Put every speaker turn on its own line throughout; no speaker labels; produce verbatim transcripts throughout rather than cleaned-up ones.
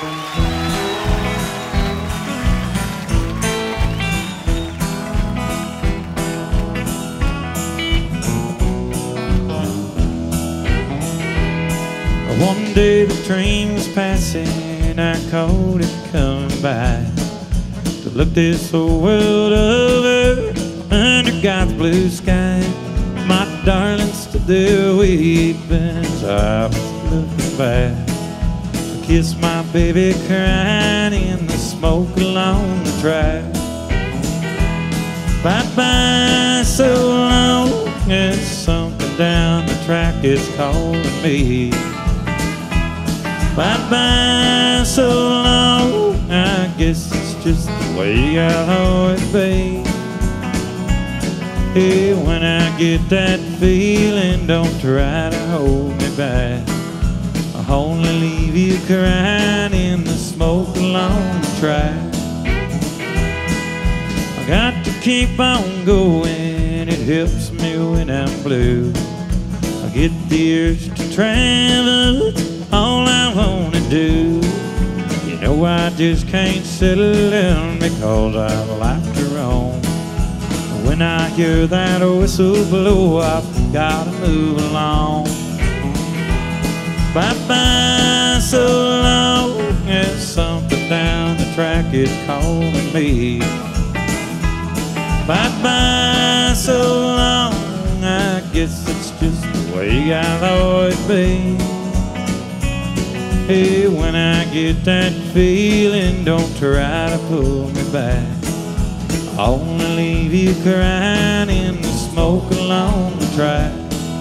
One day the train was passing, I caught it coming by to look this whole world over under God's blue sky. My darling stood there weeping as I was looking back. I kissed my baby crying in the smoke along the track. Bye-bye so long, there's something down the track is calling me. Bye-bye so long, I guess it's just the way I'll always be. Hey, when I get that feeling, don't try to hold me back. I'll only leave you crying in the smoke along the track. I got to keep on going, it helps me when I'm blue. I get the urge to travel, all I wanna do. You know I just can't settle down because I like to roam. When I hear that whistle blow, I've gotta move along. Bye-bye so long, there's something down the track is calling me. Bye-bye so long, I guess it's just the way I'll always be. Hey, when I get that feeling, don't try to pull me back. I'll only leave you crying in the smoke along the track.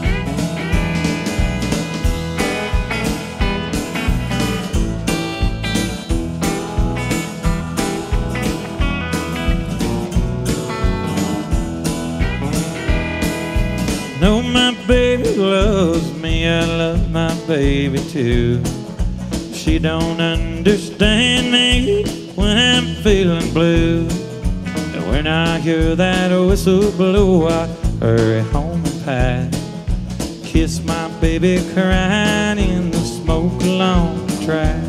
Know my baby loves me, I love my baby too. She don't understand me when I'm feeling blue. And when I hear that whistle blow, I hurry home and pack. Kiss my baby crying in the smoke along the track.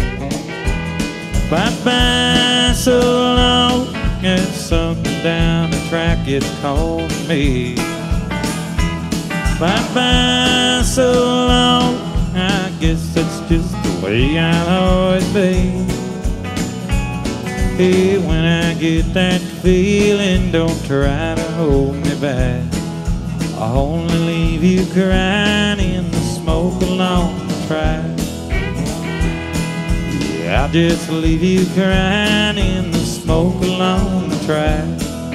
Bye-bye so long, there's something down the track, it's calling me. Bye-bye so long, I guess that's just the way I'll always be. Hey, when I get that feeling, don't try to hold me back. I'll only leave you crying in the smoke along the track. Yeah, I'll just leave you crying in the smoke along the track.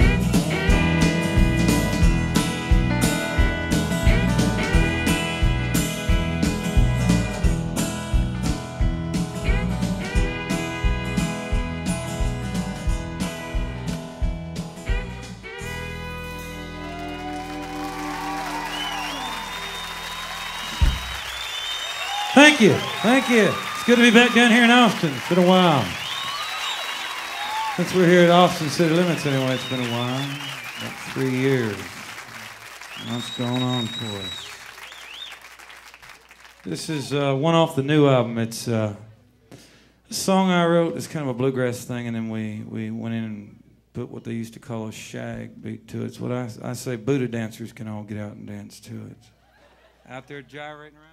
Thank you, thank you. It's good to be back down here in Austin. It's been a while. Since we're here at Austin City Limits anyway, it's been a while. About three years. What's going on for us? This is uh, one off the new album. It's uh, a song I wrote. It's kind of a bluegrass thing, and then we, we went in and put what they used to call a shag beat to it. It's what I, I say Buddha dancers can all get out and dance to it. Out there gyrating around.